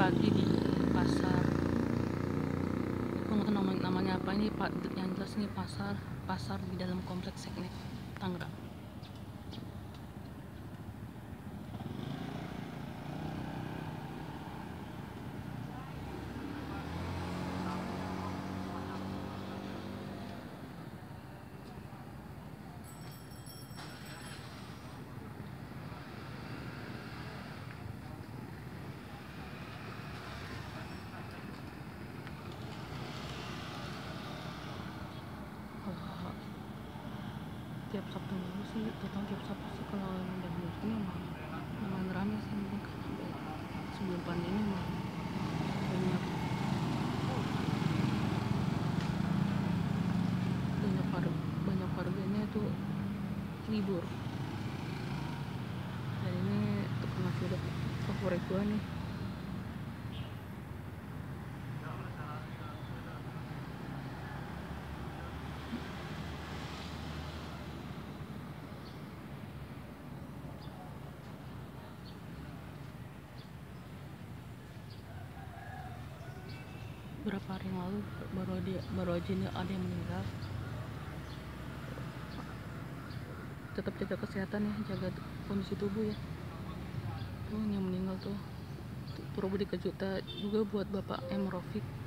pagi di pasar. Aku nggak tahu namanya apa ini Pak, yang jelas ini pasar di dalam kompleks Seknek Tangerang. Tiap Sabtu Minggu sih, total tiap Sabtu sih kalau udah minggu ini lumayan rame sih, mungkin karena sebelum pandemi mah banyak banyak warganya tuh libur. Dan ini tukang nasi uduk favorit gua nih. Berapa hari yang lalu baru aja nih ada yang meninggal. Tetap jaga kesehatan ya, jaga kondisi tubuh ya. Tuh yang meninggal tuh Purwodadi Kejuta juga buat Bapak M. Rofik.